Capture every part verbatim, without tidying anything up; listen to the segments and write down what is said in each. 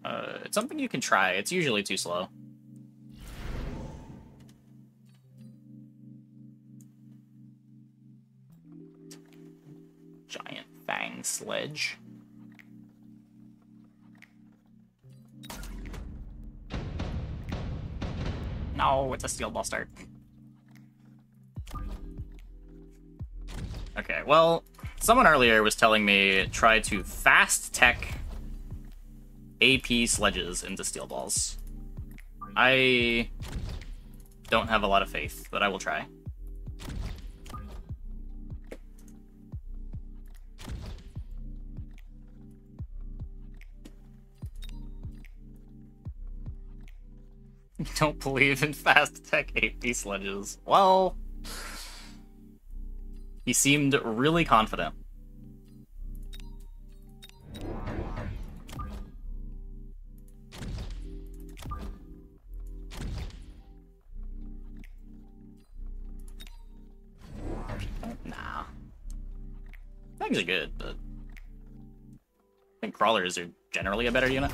Uh, it's something you can try. It's usually too slow. Giant Fang Sledge. No, it's a Steel Ball start. Okay, well, someone earlier was telling me try to fast tech A P sledges into Steel Balls. I don't have a lot of faith, but I will try. You don't believe in fast tech A P sledges. Well, he seemed really confident. Nah. Things are good, but I think crawlers are generally a better unit.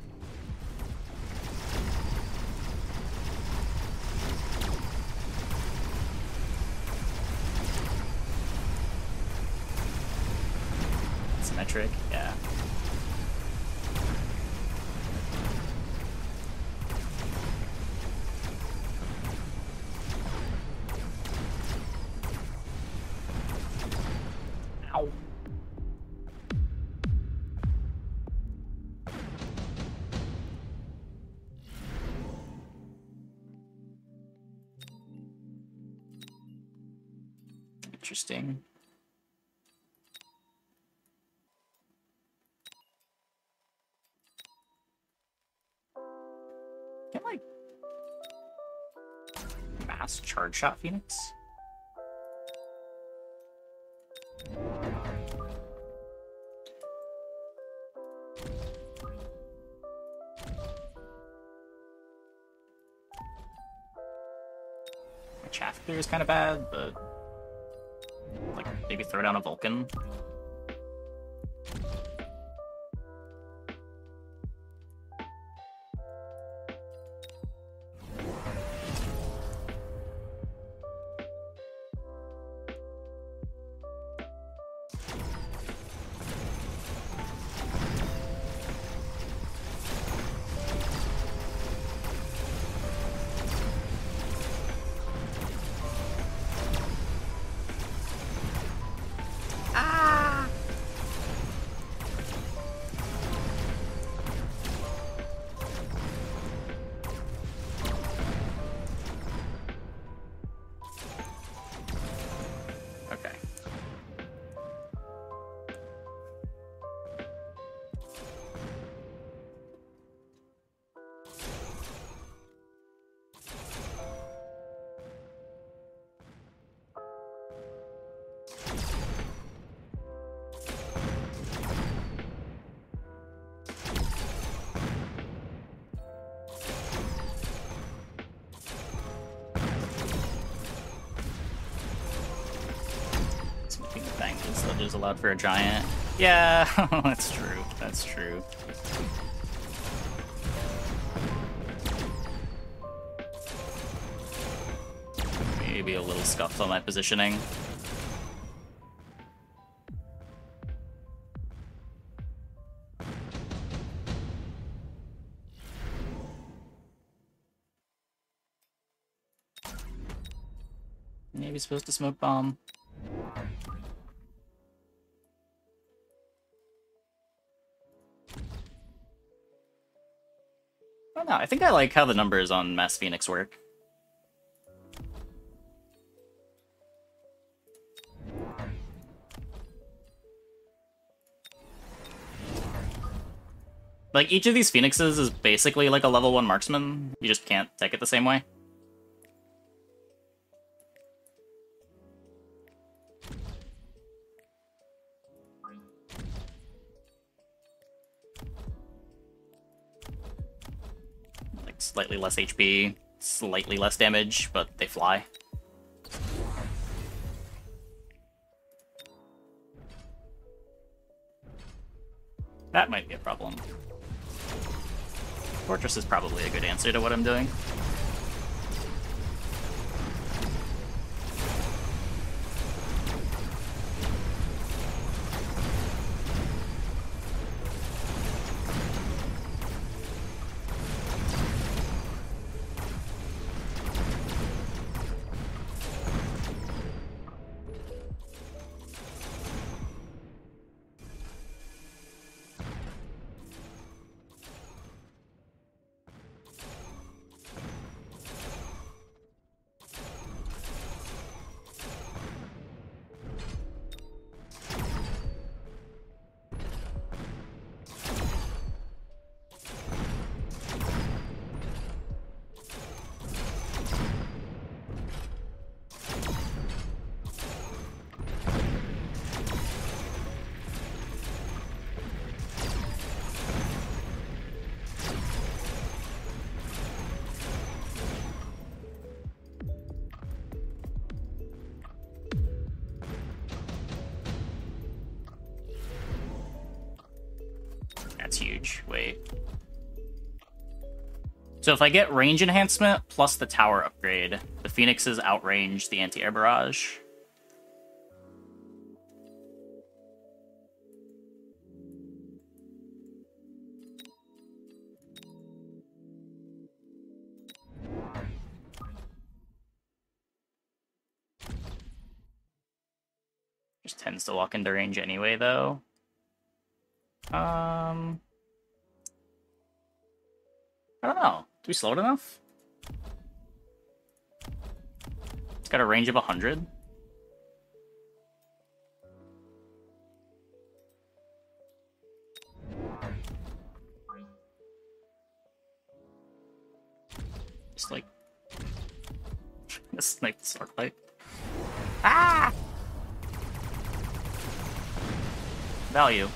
Symmetric, yeah. Ow. Interesting. Can like mass charge shot Phoenix? My chaff clear is kind of bad, but like maybe throw down a Vulcan. Sledges allowed for a giant. Yeah, that's true. That's true. Maybe a little scuffed on my positioning. Maybe supposed to smoke bomb. I don't know, I think I like how the numbers on Mass Phoenix work. Like, each of these Phoenixes is basically like a level one marksman. You just can't tech it the same way. Like, slightly less H P, slightly less damage, but they fly. That might be a problem. Fortress is probably a good answer to what I'm doing. That's huge. Wait. So if I get range enhancement plus the tower upgrade, the Phoenixes outrange the anti-air barrage. Just tends to walk into range anyway, though. Um, I don't know. Do we slow it enough? It's got a range of one hundred. Just like... Just like the Spark Light. Ah! Value.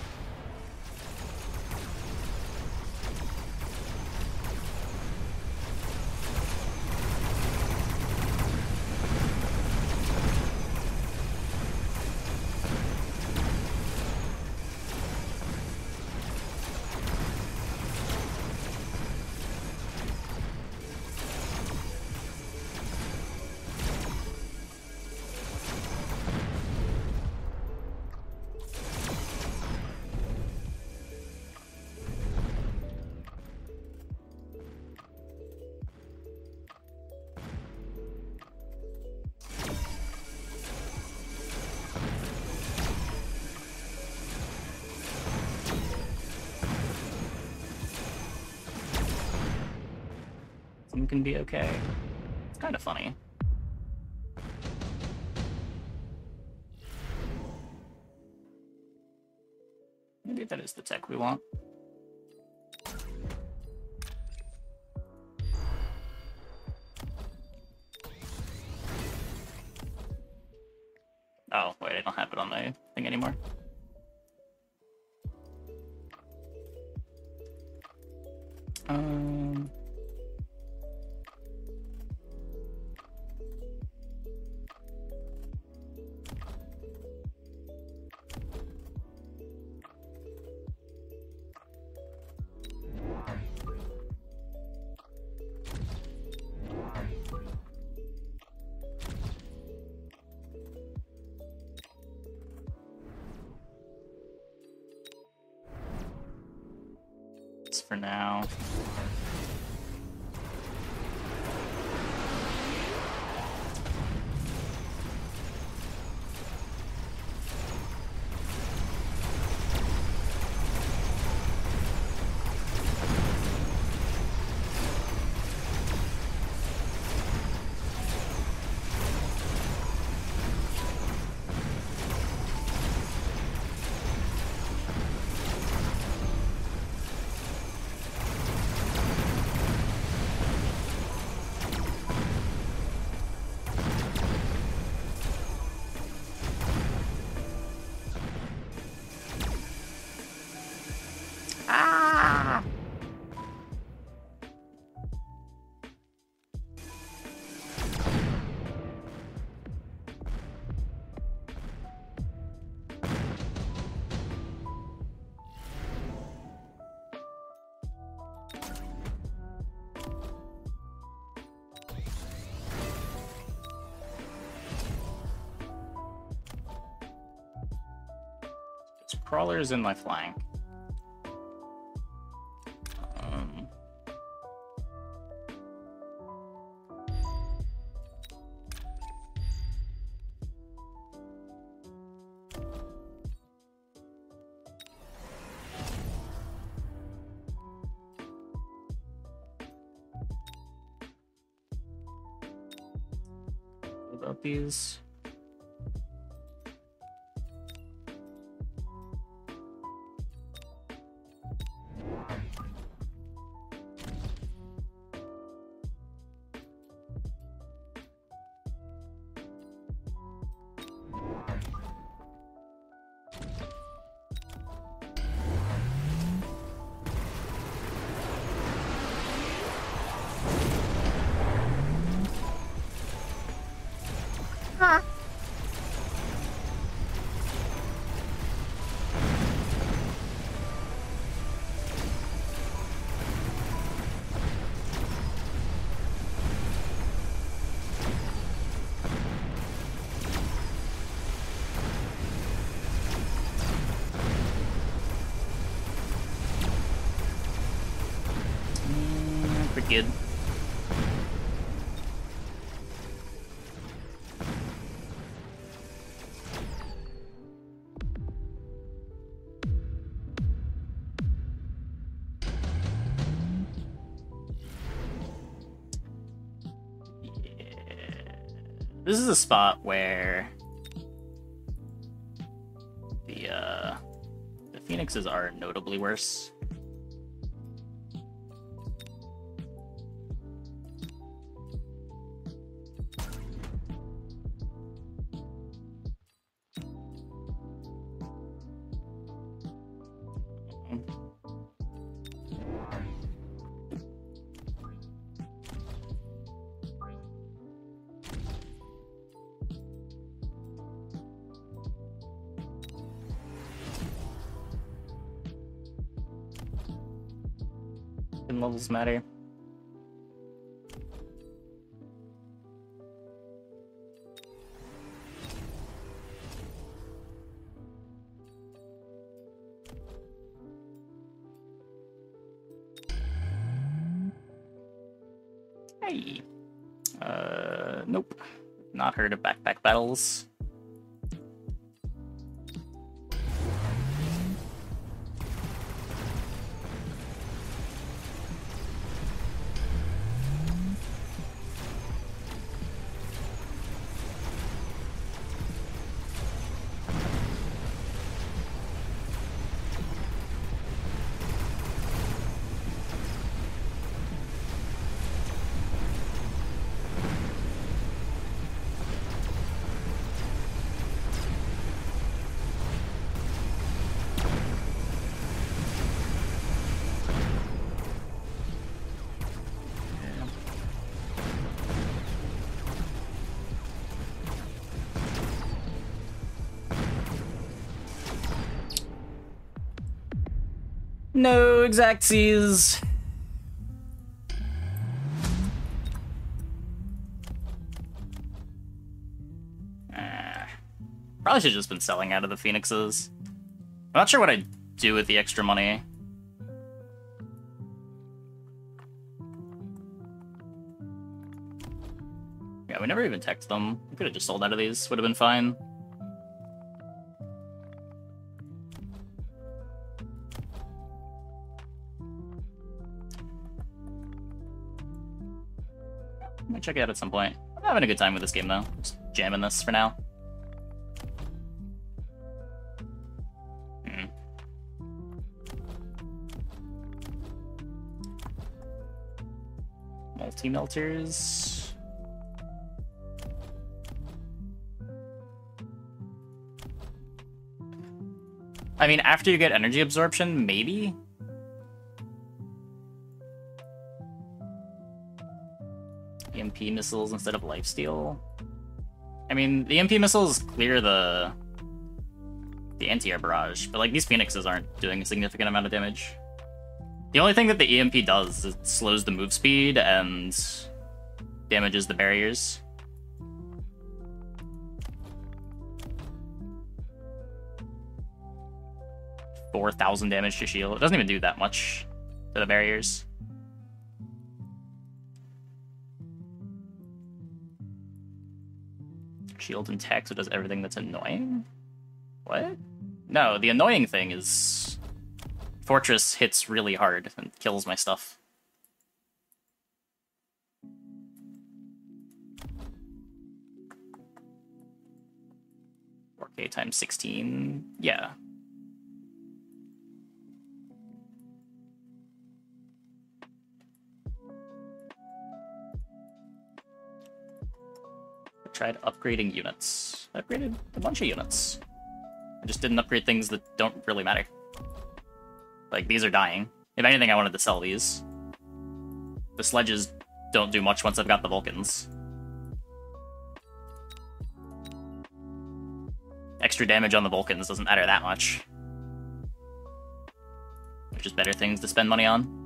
Can be okay. It's kind of funny. Maybe that is the tech we want. Oh, wait, I don't have it on my thing anymore. Um... For now. Crawler's in my flank. Um, what about these? Good. Yeah. This is a spot where the uh, the Phoenixes are notably worse. Levels matter. Hey. Uh, nope. Not heard of backpack battles. No exactsies. Uh, probably should have just been selling out of the Phoenixes. I'm not sure what I'd do with the extra money. Yeah, we never even teched them. We could have just sold out of these. Would have been fine. Might check it out at some point. I'm having a good time with this game, though. Just jamming this for now. Hmm. Multi-melters. I mean, after you get energy absorption, maybe? E M P missiles instead of lifesteal. I mean, the E M P missiles clear the the anti-air barrage, but like these Phoenixes aren't doing a significant amount of damage. The only thing that the E M P does is it slows the move speed and damages the barriers. four thousand damage to shield. It doesn't even do that much to the barriers. Shield and tech, so it does everything that's annoying? What? No, the annoying thing is Fortress hits really hard and kills my stuff. four K times sixteen, yeah. I tried upgrading units. I upgraded a bunch of units. I just didn't upgrade things that don't really matter. Like, these are dying. If anything, I wanted to sell these. The sledges don't do much once I've got the Vulcans. Extra damage on the Vulcans doesn't matter that much. There's just better things to spend money on.